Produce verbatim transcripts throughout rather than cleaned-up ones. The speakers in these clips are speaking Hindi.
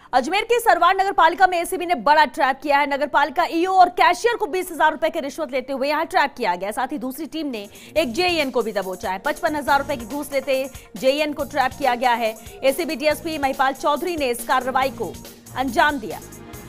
अजमेर के सरवार नगर पालिका में एसीबी ने बड़ा ट्रैप किया है। नगर पालिका ईओ और कैशियर को बीस हजार रुपए की रिश्वत लेते हुए यहां ट्रैप किया गया। साथ ही दूसरी टीम ने एक जेईएन को भी दबोचा है। पचपन हजार रुपए की घूस लेते जेईएन को ट्रैप किया गया है। एसीबी डीएसपी महिपाल चौधरी ने इस कार्रवाई को अंजाम दिया।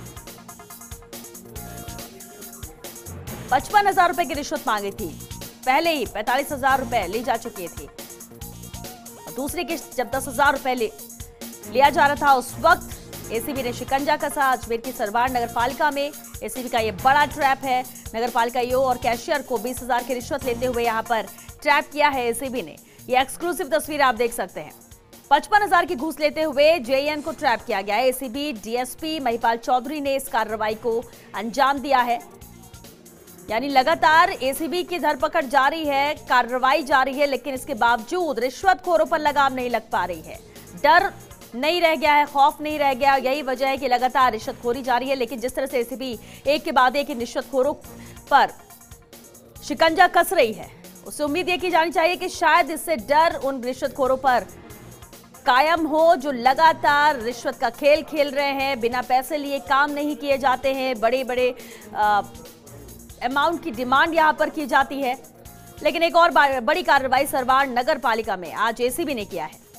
पचपन हजार रुपए की रिश्वत मांगी थी, पहले ही पैंतालीस हजार रुपए ले जा चुके थे। दूसरी किस्त जब दस हजार रुपए ले लिया जा रहा था, उस वक्त एसीबी ने शिकंजा कसा। अजमेर की सरवार नगर पालिका में एसीबी का यह बड़ा ट्रैप है। नगर पालिका ईओ और कैशियर को बीस हजार की रिश्वत लेते हुए यहां पर ट्रैप किया है एसीबी ने। यह एक्सक्लूसिव तस्वीर आप देख सकते हैं। पचपन हजार की घूस लेते हुए जेईएन को ट्रैप किया गया है। एसीबी डीएसपी महिपाल चौधरी ने इस कार्रवाई को अंजाम दिया है। यानी लगातार एसीबी की धरपकड़ जारी है, कार्रवाई जारी है, लेकिन इसके बावजूद रिश्वतखोरों पर लगाम नहीं लग पा रही है। डर नहीं रह गया है, खौफ नहीं रह गया। यही वजह है कि लगातार रिश्वतखोरी जारी है। लेकिन जिस तरह से एसीबी एक के बाद एक रिश्वतखोरों पर शिकंजा कस रही है, उससे उम्मीद ये की जानी चाहिए कि शायद इससे डर उन रिश्वतखोरों पर कायम हो जो लगातार रिश्वत का खेल खेल रहे हैं। बिना पैसे लिए काम नहीं किए जाते हैं, बड़े बड़े अमाउंट की डिमांड यहां पर की जाती है। लेकिन एक और बड़ी कार्रवाई सरवार नगर पालिका में आज एसीबी ने किया है।